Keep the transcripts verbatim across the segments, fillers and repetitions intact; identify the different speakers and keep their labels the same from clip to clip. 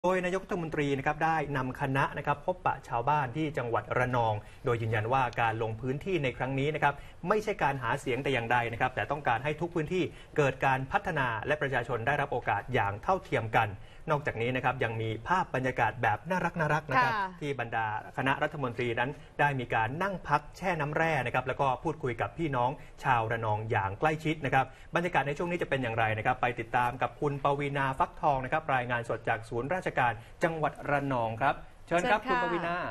Speaker 1: โดยนายกรัฐมนตรีนะครับได้นำคณะนะครับพบปะชาวบ้านที่จังหวัดระนองโดยยืนยันว่าการลงพื้นที่ในครั้งนี้นะครับไม่ใช่การหาเสียงแต่อย่างใดนะครับแต่ต้องการให้ทุกพื้นที่เกิดการพัฒนาและประชาชนได้รับโอกาสอย่างเท่าเทียมกันนอกจากนี้นะครับยังมีภาพบรรยากาศแบบน่ารักน่ารักนะครับที่บรรดาคณะรัฐมนตรีนั้นได้มีการนั่งพักแช่น้ำแร่นะครับแล้วก็พูดคุยกับพี่น้องชาวระนองอย่างใกล้ชิดนะครับบรรยากาศในช่วงนี้จะเป็นอย่างไรนะครับไปติดตามกับคุณปวีณาฟักทองนะครับรายงานสดจากศูนย์ราชการจังหวัดระนองครับเชิญครับคุณปวีณา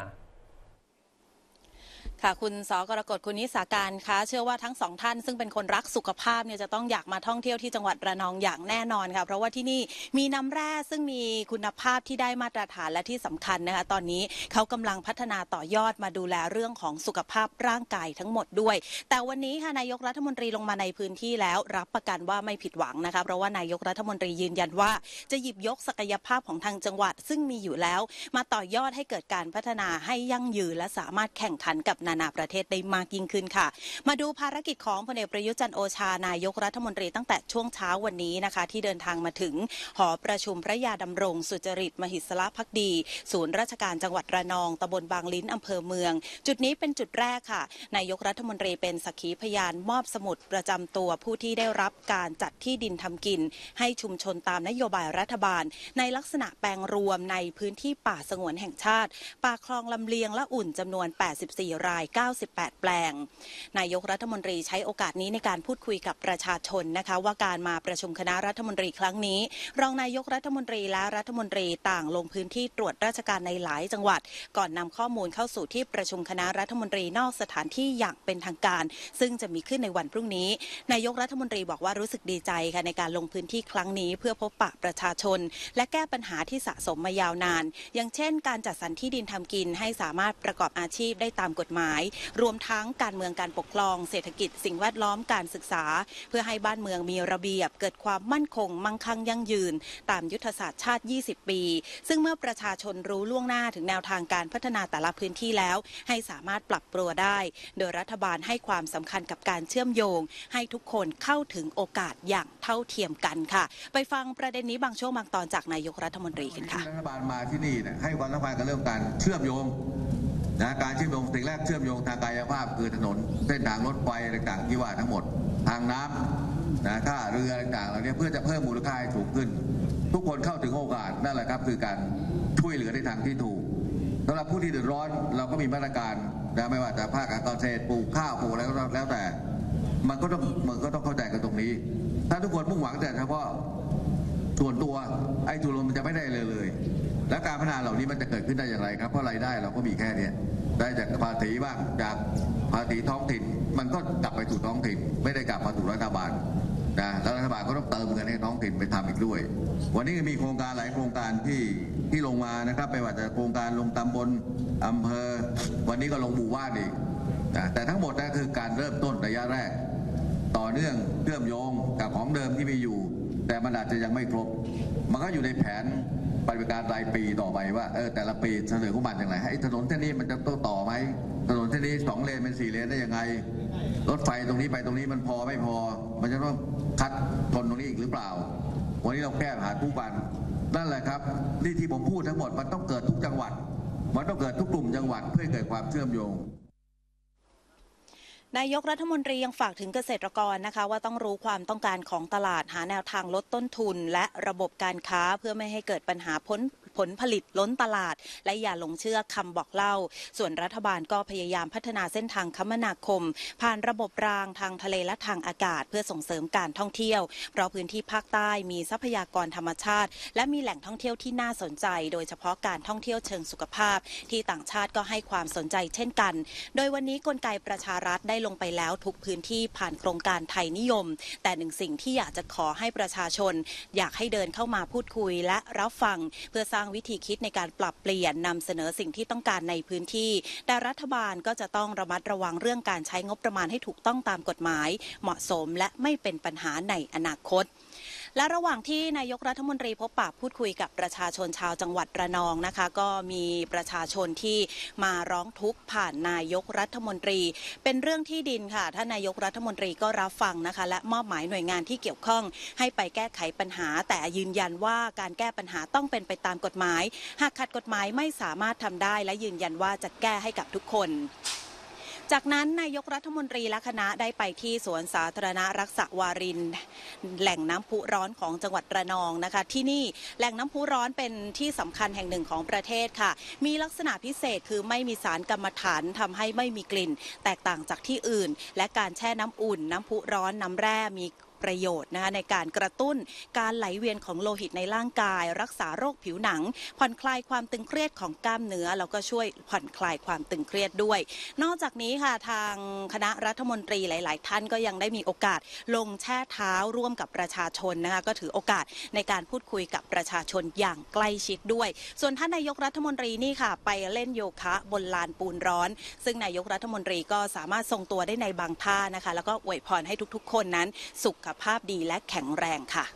Speaker 2: ค่ะคุณสกรกฎคุณนิสาการคะเชื่อว่าทั้งสองท่านซึ่งเป็นคนรักสุขภาพเนี่ยจะต้องอยากมาท่องเที่ยวที่จังหวัดระนองอย่างแน่นอนค่ะเพราะว่าที่นี่มีน้ำแร่ซึ่งมีคุณภาพที่ได้มาตรฐานและที่สำคัญนะคะตอนนี้เขากำลังพัฒนาต่อยอดมาดูแลเรื่องของสุขภาพร่างกายทั้งหมดด้วยแต่วันนี้ค่ะนายกรัฐมนตรีลงมาในพื้นที่แล้วรับประกันว่าไม่ผิดหวังนะคะเพราะว่านายกรัฐมนตรียืนยันว่าจะหยิบยกศักยภาพของทางจังหวัดซึ่งมีอยู่แล้วมาต่อยอดให้เกิดการพัฒนาให้ยั่งยืนและสามารถแข่งขันกับนานาประเทศได้มากยิ่งขึ้นค่ะมาดูภารกิจของพลเอกประยุทธ์จันทร์โอชานายกรัฐมนตรีตั้งแต่ช่วงเช้าวันนี้นะคะที่เดินทางมาถึงหอประชุมพระยาดำรงสุจริตมหิศลภักดีศูนย์ราชการจังหวัดระนองตำบลบางลิ้นอำเภอเมืองจุดนี้เป็นจุดแรกค่ะนายกรัฐมนตรีเป็นสักขีพยานมอบสมุดประจำตัวผู้ที่ได้รับการจัดที่ดินทำกินให้ชุมชนตามนโยบายรัฐบาลในลักษณะแปลงรวมในพื้นที่ป่าสงวนแห่งชาติป่าคลองลำเลียงและอุ่นจำนวนแปดสิบสี่รายเก้าสิบแปดแปลงนายกรัฐมนตรีใช้โอกาสนี้ในการพูดคุยกับประชาชนนะคะว่าการมาประชุมคณะรัฐมนตรีครั้งนี้รองนายกรัฐมนตรีและรัฐมนตรีต่างลงพื้นที่ตรวจราชการในหลายจังหวัดก่อนนำข้อมูลเข้าสู่ที่ประชุมคณะรัฐมนตรีนอกสถานที่อย่างเป็นทางการซึ่งจะมีขึ้นในวันพรุ่งนี้นายกรัฐมนตรีบอกว่ารู้สึกดีใจค่ะในการลงพื้นที่ครั้งนี้เพื่อพบปะประชาชนและแก้ปัญหาที่สะสมมายาวนานอย่างเช่นการจัดสรรที่ดินทำกินให้สามารถประกอบอาชีพได้ตามกฎหมายรวมทั้งการเมืองการปกครองเศรษฐกิจสิ่งแวดล้อมการศึกษาเพื่อให้บ้านเมืองมีระเบียบเกิดความมั่นคงมั่งคั่งยั่งยืนตามยุทธศาสตร์ชาติยี่สิบปีซึ่งเมื่อประชาชนรู้ล่วงหน้าถึงแนวทางการพัฒนาแต่ละพื้นที่แล้วให้สามารถปรับตัวได้โดยรัฐบาลให้ความสำคัญกับการเชื่อมโยงให้ทุกคนเข้าถึงโอกาสอย่างเท่าเทียมกันค่ะไปฟังประเด็นนี้บางช่วงบางตอนจากนายกรัฐมนตรีกันค่ะ
Speaker 3: รัฐบาลมาที่นี่เนี่ยให้ความสำคัญกับเรื่องการเชื่อมโยงนะการเชื่อมโยงสิ่งแรกเชื่อมโยงทางกายภาพคือถนนเส้นทางรถไฟต่างๆที่ว่าทั้งหมดทางน้ำนะท่าเรือต่างๆเหล่านี้เพื่อจะเพิ่มมูลค่าให้สูงขึ้นทุกคนเข้าถึงโอกาสนั่นแหละครับคือการช่วยเหลือในทางที่ถูกสำหรับผู้ที่เดือดร้อนเราก็มีมาตรการนะไม่ว่าจะภาคการเกษตรปลูกข้าวปลูกอะไรก็แล้วแต่มันก็ต้องมันก็ต้องเข้าใจกันตรงนี้ถ้าทุกคนมุ่งหวังแต่เฉพาะส่วนตัวไอ้ส่วนรวมมันจะไม่ได้เลยเลยและการพัฒนาเหล่านี้มันจะเกิดขึ้นได้อย่างไรครับเพราะรายได้เราก็มีแค่นี้ได้จากภาษีบ้างจากภาษีท้องถิ่นมันก็กลับไปสู่ท้องถิ่นไม่ได้กลับมาสู่รัฐบาลนะแล้วรัฐบาลก็ต้องเติมเงินให้ท้องถิ่นไปทำอีกด้วยวันนี้มีโครงการหลายโครงการที่ที่ลงมานะครับไม่ว่าจะโครงการลงตำบลอำเภอวันนี้ก็ลงหมู่บ้านอีกนะแต่ทั้งหมดนั่นคือการเริ่มต้นระยะแรกต่อเนื่องเชื่อมโยงกับของเดิมที่มีอยู่แต่มันอาจจะยังไม่ครบมันก็อยู่ในแผนปฏิบัติการรายปีต่อไปว่าเออแต่ละปีเสนอของมันอย่างไรให้ถนนเส้นนี้มันจะต้องต่อไหมถนนเส้นนี้สองเลนเป็นสี่เลนได้ยังไงรถไฟตรงนี้ไปตรงนี้มันพอไม่พอมันจะต้องคัดชนตรงนี้อีกหรือเปล่าวันนี้เราแก้ปัญหาทุกวันนั่นแหละครับนี่ที่ผมพูดทั้งหมดมันต้องเกิดทุกจังหวัดมันต้องเกิดทุกกลุ่มจังหวัดเพื่อให้เกิดความเชื่อมโยง
Speaker 2: นายกรัฐมนตรียังฝากถึงเกษตรกรนะคะว่าต้องรู้ความต้องการของตลาดหาแนวทางลดต้นทุนและระบบการค้าเพื่อไม่ให้เกิดปัญหาผลผลผลิตล้นตลาดและอย่าหลงเชื่อคำบอกเล่าส่วนรัฐบาลก็พยายามพัฒนาเส้นทางคมนาคมผ่านระบบรางทางทะเลและทางอากาศเพื่อส่งเสริมการท่องเที่ยวเพราะพื้นที่ภาคใต้มีทรัพยากรธรรมชาติและมีแหล่งท่องเที่ยวที่น่าสนใจโดยเฉพาะการท่องเที่ยวเชิงสุขภาพที่ต่างชาติก็ให้ความสนใจเช่นกันโดยวันนี้กลไกประชารัฐได้ลงไปแล้วทุกพื้นที่ผ่านโครงการไทยนิยมแต่หนึ่งสิ่งที่อยากจะขอให้ประชาชนอยากให้เดินเข้ามาพูดคุยและรับฟังเพื่อสร้างวิธีคิดในการปรับเปลี่ยนนำเสนอสิ่งที่ต้องการในพื้นที่แต่รัฐบาลก็จะต้องระมัดระวังเรื่องการใช้งบประมาณให้ถูกต้องตามกฎหมายเหมาะสมและไม่เป็นปัญหาในอนาคตและระหว่างที่นายกรัฐมนตรีพบปะพูดคุยกับประชาชนชาวจังหวัดระนองนะคะก็มีประชาชนที่มาร้องทุกข์ผ่านนายกรัฐมนตรีเป็นเรื่องที่ดินค่ะท่านนายกรัฐมนตรีก็รับฟังนะคะและมอบหมายหน่วยงานที่เกี่ยวข้องให้ไปแก้ไขปัญหาแต่ยืนยันว่าการแก้ปัญหาต้องเป็นไปตามกฎหมายหากขัดกฎหมายไม่สามารถทำได้และยืนยันว่าจะแก้ให้กับทุกคนจากนั้นนายกรัฐมนตรีและคณะได้ไปที่สวนสาธารณรักษาวารินแหล่งน้ำพุร้อนของจังหวัดระนองนะคะที่นี่แหล่งน้ำพุร้อนเป็นที่สำคัญแห่งหนึ่งของประเทศค่ะมีลักษณะพิเศษคือไม่มีสารกรรมฐานทำให้ไม่มีกลิ่นแตกต่างจากที่อื่นและการแช่น้ำอุ่นน้ำพุร้อนน้ำแร่มีประโยชน์นะคะในการกระตุ้นการไหลเวียนของโลหิตในร่างกายรักษาโรคผิวหนังผ่อนคลายความตึงเครียดของกล้ามเนื้อแล้วก็ช่วยผ่อนคลายความตึงเครียดด้วยนอกจากนี้ค่ะทางคณะรัฐมนตรีหลายๆท่านก็ยังได้มีโอกาสลงแช่เท้าร่วมกับประชาชนนะคะก็ถือโอกาสในการพูดคุยกับประชาชนอย่างใกล้ชิดด้วยส่วนท่านนายกรัฐมนตรีนี่ค่ะไปเล่นโยคะบนลานปูนร้อนซึ่งนายกรัฐมนตรีก็สามารถทรงตัวได้ในบางท่านะคะแล้วก็อวยพรให้ทุกๆคนนั้นสุขภาพดีและแข็งแรงค่ะ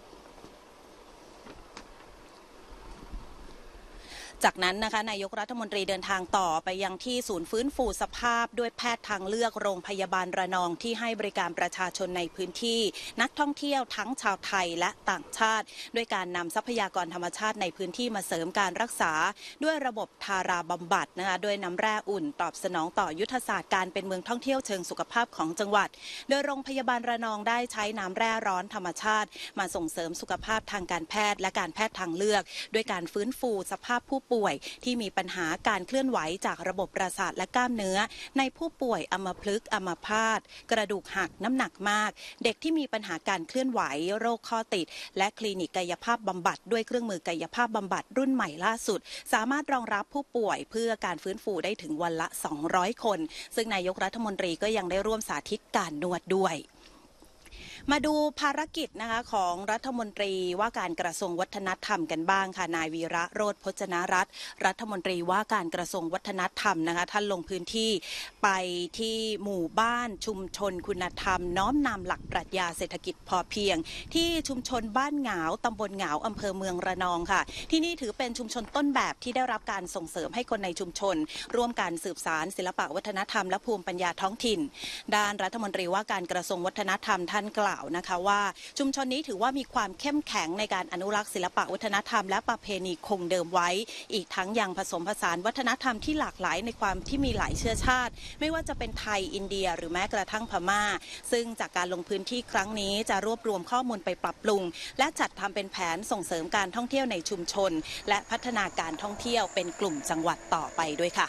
Speaker 2: จากนั้นนะคะนายกรัฐมนตรีเดินทางต่อไปยังที่ศูนย์ฟื้นฟูสภาพด้วยแพทย์ทางเลือกโรงพยาบาลระนองที่ให้บริการประชาชนในพื้นที่นักท่องเที่ยวทั้งชาวไทยและต่างชาติด้วยการนำทรัพยากรธรรมชาติในพื้นที่มาเสริมการรักษาด้วยระบบทาราบำบัดนะคะด้วยน้ำแร่อุ่นตอบสนองต่อยุทธศาสตร์การเป็นเมืองท่องเที่ยวเชิงสุขภาพของจังหวัดโดยโรงพยาบาลระนองได้ใช้น้ำแร่ร้อนธรรมชาติมาส่งเสริมสุขภาพทางการแพทย์และการแพทย์ทางเลือกด้วยการฟื้นฟูสภาพผู้ป่วยที่มีปัญหาการเคลื่อนไหวจากระบบประสาทและกล้ามเนื้อในผู้ป่วยอัมพฤกษ์อัมพาตกระดูกหักน้ำหนักมากเด็กที่มีปัญหาการเคลื่อนไหวโรคข้อติดและคลินิกกายภาพบำบัดด้วยเครื่องมือกายภาพบำบัดรุ่นใหม่ล่าสุดสามารถรองรับผู้ป่วยเพื่อการฟื้นฟูได้ถึงวันละสองร้อยคนซึ่งนายกรัฐมนตรีก็ยังได้ร่วมสาธิตการนวดด้วยมาดูภารกิจนะคะของรัฐมนตรีว่าการกระทรวงวัฒนธรรมกันบ้างค่ะนายวีระโรจน์พจนรัตน์รัฐมนตรีว่าการกระทรวงวัฒนธรรมนะคะท่านลงพื้นที่ไปที่หมู่บ้านชุมชนคุณธรรมน้อมนำหลักปรัชญาเศรษฐกิจพอเพียงที่ชุมชนบ้านเหงาตำบลเหงาอำเภอเมืองระนองค่ะที่นี่ถือเป็นชุมชนต้นแบบที่ได้รับการส่งเสริมให้คนในชุมชนร่วมกันสืบสานศิลปวัฒนธรรมและภูมิปัญญาท้องถิ่นด้านรัฐมนตรีว่าการกระทรวงวัฒนธรรมท่านกล่าวนะคะว่าชุมชนนี้ถือว่ามีความเข้มแข็งในการอนุรักษ์ศิลปวัฒนธรรมและประเพณีคงเดิมไว้อีกทั้งยังผสมผสานวัฒนธรรมที่หลากหลายในความที่มีหลายเชื้อชาติไม่ว่าจะเป็นไทยอินเดียหรือแม้กระทั่งพม่าซึ่งจากการลงพื้นที่ครั้งนี้จะรวบรวมข้อมูลไปปรับปรุงและจัดทำเป็นแผนส่งเสริมการท่องเที่ยวในชุมชนและพัฒนาการท่องเที่ยวเป็นกลุ่มจังหวัดต่อไปด้วยค่ะ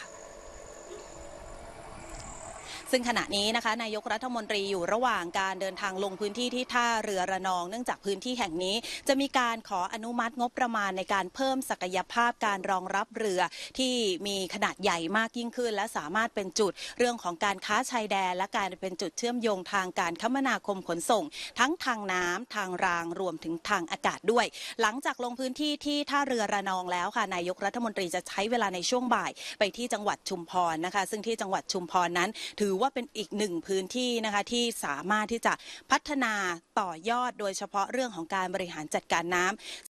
Speaker 2: ซึ่งขณะนี้นะคะนายกรัฐมนตรีอยู่ระหว่างการเดินทางลงพื้นที่ที่ท่าเรือระนองเนื่องจากพื้นที่แห่งนี้จะมีการขออนุมัติงบประมาณในการเพิ่มศักยภาพการรองรับเรือที่มีขนาดใหญ่มากยิ่งขึ้นและสามารถเป็นจุดเรื่องของการค้าชายแดนและการเป็นจุดเชื่อมโยงทางการคมนาคมขนส่งทั้งทางน้ำทางรางรวมถึงทางอากาศด้วยหลังจากลงพื้นที่ที่ท่าเรือระนองแล้วค่ะนายกรัฐมนตรีจะใช้เวลาในช่วงบ่ายไปที่จังหวัดชุมพรนะคะซึ่งที่จังหวัดชุมพรนั้นถือว่าเป็นอีกหนึ่งพื้นที่นะคะที่สามารถที่จะพัฒนาต่อยอดโดยเฉพาะเรื่องของการบริหารจัดการน้ำ